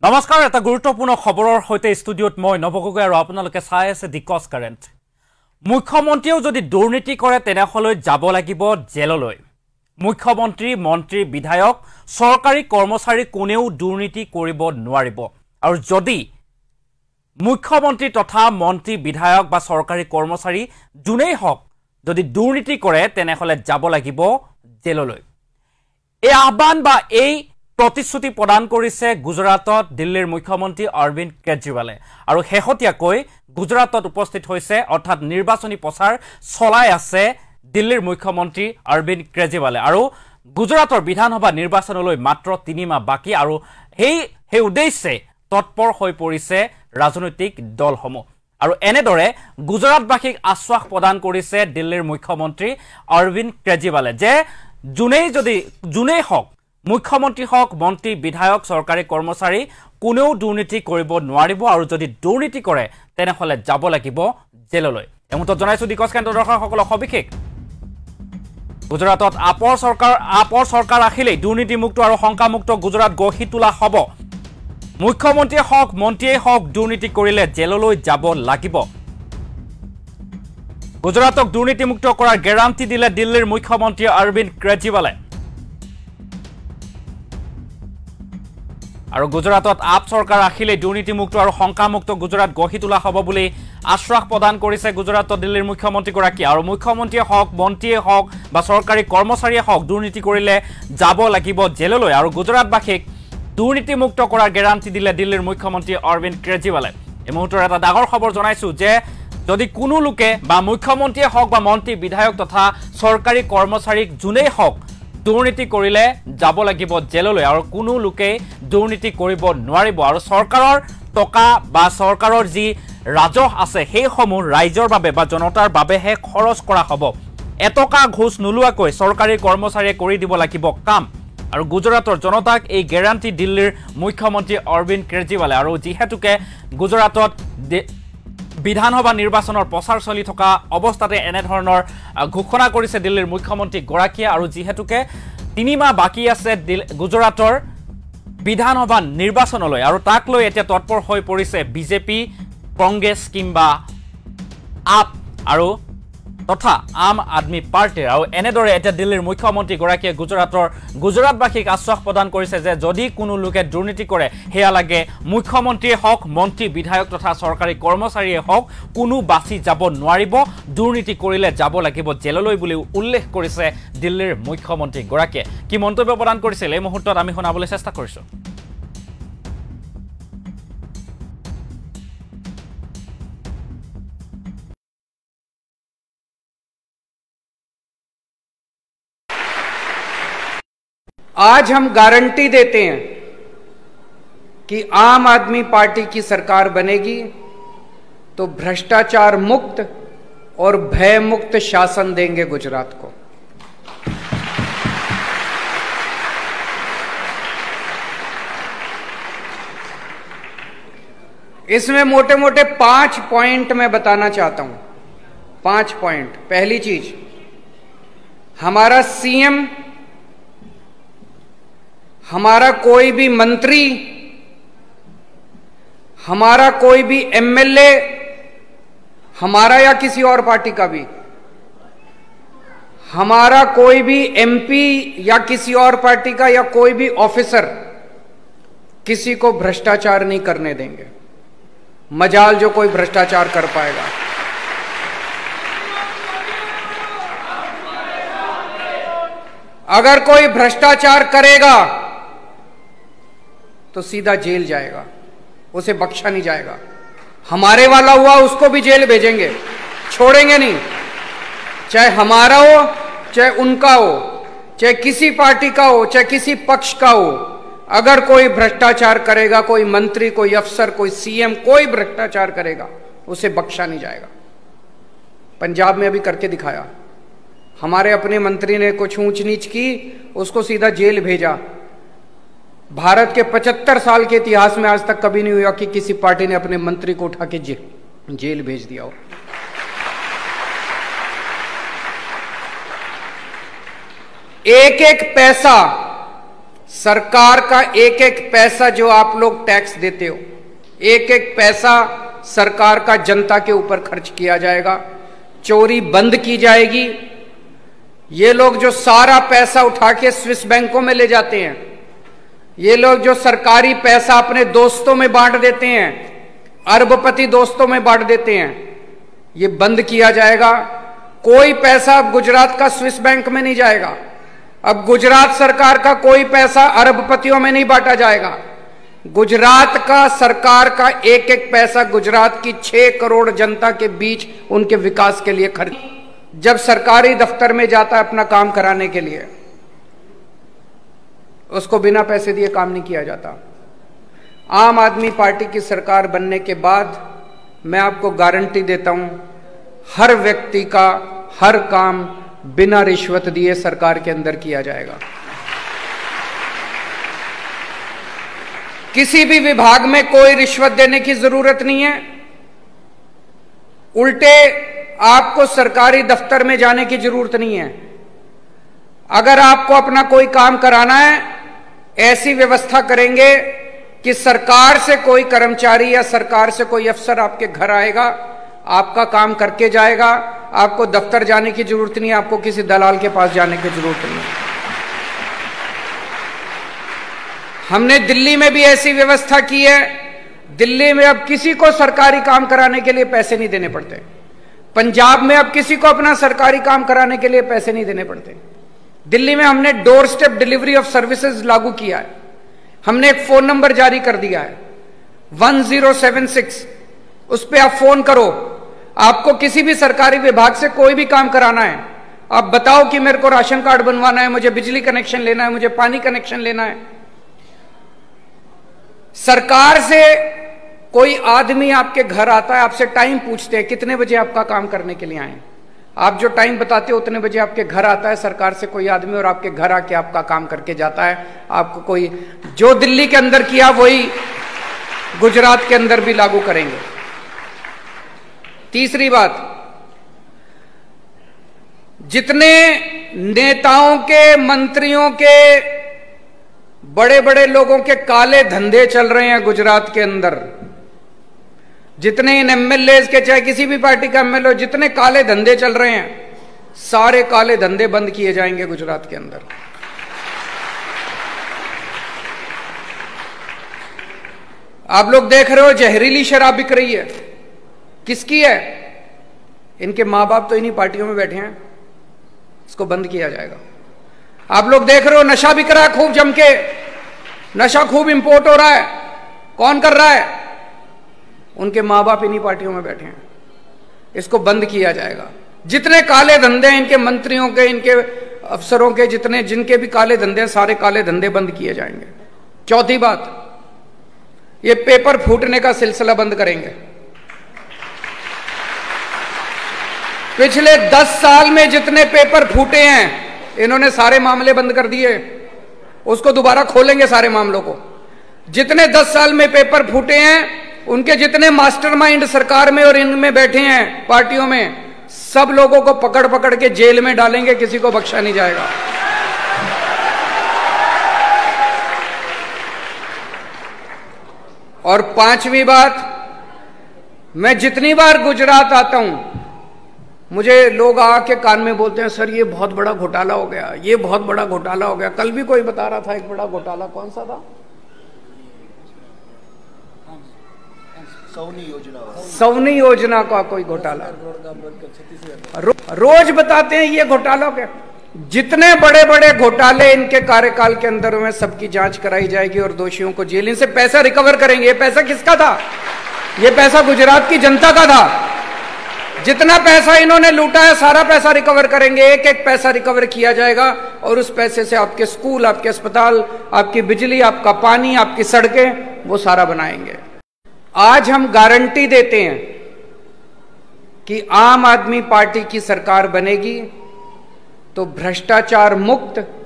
নমস্কাৰ এটা গুৰুত্বপূৰ্ণ খবৰৰ সৈতে ষ্টুডিঅত মই নৱগগৈ আৰু আপোনালোকে চাই আছে দিকস কাৰেণ্ট মুখ্যমন্ত্ৰীও যদি দুৰ্নীতি কৰে তেনেহলে যাব লাগিব জেললৈ মুখ্যমন্ত্ৰী মন্ত্ৰী বিধায়ক চৰকাৰী কৰ্মচাৰী কোনেও দুৰ্নীতি কৰিব নোৱাৰিব আৰু যদি মুখ্যমন্ত্ৰী তথা মন্ত্ৰী বিধায়ক বা চৰকাৰী কৰ্মচাৰী জুনেই হক যদি দুৰ্নীতি কৰে তেনেহলে যাব লাগিব জেললৈ এই আহ্বান বা এই प्रतिश्रुति प्रदान करिছে गुजरातत दिल्लीर मुख्यमंत्री अरविंद केजरीवाले और हेहतियाকৈ गुजरातत उपस्थित होइছে अर्थात निर्वाचनी प्रचार चলাই আছে दिल्लीर मुख्यमंत्री अरविंद केजरीवाले और गुजरातर विधानसभा निर्वाचनলৈ मात्र 3 माह बाकी और हे उद्देश्य तत्पर হৈ পৰিছে राजनैतिक दलসমূह और এনেদৰে गुजरातবাসীক आश्वास प्रदान करिছে दिल्लीर मुख्यमंत्री अरविंद केजरीवाले जे जुनेই হক मुख्यमंत्री हक मंत्री विधायक सरकारी कर्मचारी कोनेও दुर्नीति करिब নোৱাৰিব আৰু যদি दुर्नीति কৰে তেনেহলে যাব লাগিব জেললৈ এমুহূৰ্তত জনাইছো দিকস কেন্দ্ৰ দৰ্শকসকলক সবিশেষ গুজৰাটত আপৰ চৰকাৰ আহিলে দুৰ্নীতিমুক্ত আৰু শংকামুক্ত গুজৰাট গঢ়ি তোলা হ'ব মুখ্যমন্ত্ৰী হক মন্ত্ৰীয়ে হক দুৰ্নীতি কৰিলে জেললৈ যাব লাগিব গুজৰাটক দুৰ্নীতিমুক্ত কৰাৰ গ্যাৰান্টি দিলে দিল্লীৰ মুখ্যমন্ত্ৰী অৰবিন্দ কেজৰিৱালে और गुजरातत आप सरकार आखिले दुर्नीतिमुक्त और शंकामुक्त गुजरात गढ़ी तोला हब बुली आश्वास प्रदान करिছে गुजरातत दिल्लीर मुख्यमंत्री गराकी और मुख्यमंत्री हक मंत्रीये हक बा सरकारी कर्मचारी हक दुर्नीति करिले যাব লাগিব জেললৈ और गुजरातबासीक दुर्नीतिमुक्त करार ग्यारांटी दिले दिल्लीर मुख्यमंत्री अरविंद केजरीवाले এই মুহূৰ্তৰ এটা ডাঙৰ খবৰ জনাইছো যে যদি কোনো লোকে বা মুখ্যমন্ত্ৰীয়ে হক বা মন্ত্ৰী বিধায়ক তথা सरकारी कर्मचारीक জুনেই হক দুৰ্নীতি কৰিলে যাব লাগিব জেললৈ আৰু কোনো লোকে দুৰ্নীতি কৰিব নোৱাৰিব আৰু চৰকাৰৰ টকা বা চৰকাৰৰ যি ৰাজহ আছে সেই সমূহ ৰাইজৰ বাবে বা জনতাৰ বাবেহে খৰচ কৰা হ'ব এটকা ঘোষ নোলোৱাকৈ চৰকাৰী কৰ্মচাৰীয়ে কৰি দিব লাগিব কাম আৰু গুজৰাটৰ জনতাক এই গ্যাৰান্টি দিল্লীৰ মুখ্যমন্ত্ৰী অৰবিন্দ কেজৰিৱালে আৰু যিহেতুকে গুজৰাটত विधानसभा निर्वाचনৰ प्रचार चलि থকা অৱস্থাতে এনে ধৰণৰ ঘোষণা কৰিছে দিল্লীৰ মুখ্যমন্ত্ৰী গৰাকীয়ে আৰু যিহেতুকে 3 মাহ বাকি আছে গুজৰাটৰ বিধানসভা নিৰ্বাচনলৈ আৰু তাক লৈ এতিয়া তৎপৰ হৈ পৰিছে বিজেপি কংগ্ৰেছ কিংবা আপ আৰু তথা আম আদমি পাৰ্টিৰ আৰু এনেদৰে এতিয়া দিল্লীৰ মুখ্যমন্ত্ৰী গৰাকীয়ে গুজৰাটবাসীক আশ্বাস প্ৰদান কৰিছে যে যদি কোনো লোকে দুৰ্নীতি কৰে হেয়া লাগে মুখ্যমন্ত্ৰীয়ে হক মন্ত্ৰী বিধায়ক তথা চৰকাৰী কৰ্মচাৰীয়ে হক কোনো বাছি যাব নোৱাৰিব দুৰ্নীতি কৰিলে যাব লাগিব জেললৈ বুলি উল্লেখ কৰিছে দিল্লীৰ মুখ্যমন্ত্ৰী গৰাকীয়ে কি মন্তব্য প্ৰদান কৰিছিল এই মুহূৰ্তত আমি শুনাবলৈ চেষ্টা কৰিছো आज हम गारंटी देते हैं कि आम आदमी पार्टी की सरकार बनेगी तो भ्रष्टाचार मुक्त और भय मुक्त शासन देंगे गुजरात को इसमें मोटे मोटे 5 पॉइंट मैं बताना चाहता हूं 5 पॉइंट पहली चीज हमारा सीएम हमारा कोई भी मंत्री हमारा कोई भी एमएलए हमारा या किसी और पार्टी का भी हमारा कोई भी एमपी या किसी और पार्टी का या कोई भी ऑफिसर किसी को भ्रष्टाचार नहीं करने देंगे मजाल जो कोई भ्रष्टाचार कर पाएगा अगर कोई भ्रष्टाचार करेगा तो सीधा जेल जाएगा उसे बख्शा नहीं जाएगा हमारे वाला हुआ उसको भी जेल भेजेंगे छोड़ेंगे नहीं चाहे हमारा हो चाहे उनका हो चाहे किसी पार्टी का हो चाहे किसी पक्ष का हो अगर कोई भ्रष्टाचार करेगा कोई मंत्री कोई अफसर कोई सीएम कोई भ्रष्टाचार करेगा उसे बख्शा नहीं जाएगा पंजाब में अभी करके दिखाया हमारे अपने मंत्री ने कुछ ऊंच नीच की उसको सीधा जेल भेजा भारत के 75 साल के इतिहास में आज तक कभी नहीं हुआ कि किसी पार्टी ने अपने मंत्री को उठा के जेल भेज दिया हो एक एक पैसा सरकार का एक एक पैसा जो आप लोग टैक्स देते हो, एक एक पैसा सरकार का जनता के ऊपर खर्च किया जाएगा। चोरी बंद की जाएगी। ये लोग जो सारा पैसा उठा के स्विस बैंकों में ले जाते हैं, ये लोग जो सरकारी पैसा अपने दोस्तों में बांट देते हैं, अरबपति दोस्तों में बांट देते हैं, ये बंद किया जाएगा। कोई पैसा अब गुजरात का स्विस बैंक में नहीं जाएगा। अब गुजरात सरकार का कोई पैसा अरबपतियों में नहीं बांटा जाएगा। गुजरात का सरकार का एक एक पैसा गुजरात की 6 करोड़ जनता के बीच उनके विकास के लिए खर्च। जब सरकारी दफ्तर में जाता है अपना काम कराने के लिए, उसको बिना पैसे दिए काम नहीं किया जाता। आम आदमी पार्टी की सरकार बनने के बाद मैं आपको गारंटी देता हूं, हर व्यक्ति का हर काम बिना रिश्वत दिए सरकार के अंदर किया जाएगा। किसी भी विभाग में कोई रिश्वत देने की जरूरत नहीं है। उल्टे आपको सरकारी दफ्तर में जाने की जरूरत नहीं है। अगर आपको अपना कोई काम कराना है, ऐसी व्यवस्था करेंगे कि सरकार से कोई कर्मचारी या सरकार से कोई अफसर आपके घर आएगा, आपका काम करके जाएगा। आपको दफ्तर जाने की जरूरत नहीं है, आपको किसी दलाल के पास जाने की जरूरत नहीं है। हमने दिल्ली में भी ऐसी व्यवस्था की है। दिल्ली में अब किसी को सरकारी काम कराने के लिए पैसे नहीं देने पड़ते। पंजाब में अब किसी को अपना सरकारी काम कराने के लिए पैसे नहीं देने पड़ते। दिल्ली में हमने door step delivery of services लागू किया है। हमने एक फोन नंबर जारी कर दिया है 1076, उस पर आप फोन करो। आपको किसी भी सरकारी विभाग से कोई भी काम कराना है, आप बताओ कि मेरे को राशन कार्ड बनवाना है, मुझे बिजली कनेक्शन लेना है, मुझे पानी कनेक्शन लेना है। सरकार से कोई आदमी आपके घर आता है, आपसे टाइम पूछते हैं कितने बजे आपका काम करने के लिए आए। आप जो टाइम बताते हो उतने बजे आपके घर आता है सरकार से कोई आदमी, और आपके घर आके आपका काम करके जाता है। आपको कोई जो दिल्ली के अंदर किया वही गुजरात के अंदर भी लागू करेंगे। तीसरी बात, जितने नेताओं के, मंत्रियों के, बड़े बड़े लोगों के काले धंधे चल रहे हैं गुजरात के अंदर, जितने इन एमएलए के, चाहे किसी भी पार्टी का एमएलए, जितने काले धंधे चल रहे हैं, सारे काले धंधे बंद किए जाएंगे गुजरात के अंदर। आप लोग देख रहे हो जहरीली शराब बिक रही है, किसकी है? इनके मां बाप तो इन्हीं पार्टियों में बैठे हैं। इसको बंद किया जाएगा। आप लोग देख रहे हो नशा बिक रहा है खूब जम के, नशा खूब इंपोर्ट हो रहा है। कौन कर रहा है? उनके मां बाप इन्हीं पार्टियों में बैठे हैं। इसको बंद किया जाएगा। जितने काले धंधे हैं इनके मंत्रियों के, इनके अफसरों के, जितने जिनके भी काले धंधे हैं, सारे काले धंधे बंद किए जाएंगे। चौथी बात, ये पेपर फूटने का सिलसिला बंद करेंगे। पिछले 10 साल में जितने पेपर फूटे हैं, इन्होंने सारे मामले बंद कर दिए। उसको दोबारा खोलेंगे सारे मामलों को। जितने 10 साल में पेपर फूटे हैं, उनके जितने मास्टरमाइंड सरकार में और इनमें बैठे हैं पार्टियों में, सब लोगों को पकड़ पकड़ के जेल में डालेंगे, किसी को बख्शा नहीं जाएगा। और पांचवी बात, मैं जितनी बार गुजरात आता हूं, मुझे लोग आके कान में बोलते हैं, सर ये बहुत बड़ा घोटाला हो गया, ये बहुत बड़ा घोटाला हो गया। कल भी कोई बता रहा था एक बड़ा घोटाला, कौन सा था? सौनी योजना का कोई घोटाला। रोज बताते हैं ये घोटाला हो गया। जितने बड़े बड़े घोटाले इनके कार्यकाल के अंदर हुए, सबकी जांच कराई जाएगी और दोषियों को जेल, इनसे पैसा रिकवर करेंगे। ये पैसा किसका था? ये पैसा गुजरात की जनता का था। जितना पैसा इन्होंने लूटा है, सारा पैसा रिकवर करेंगे। एक एक पैसा रिकवर किया जाएगा और उस पैसे से आपके स्कूल, आपके अस्पताल, आपकी बिजली, आपका पानी, आपकी सड़कें, वो सारा बनाएंगे। आज हम गारंटी देते हैं कि आम आदमी पार्टी की सरकार बनेगी तो भ्रष्टाचार मुक्त,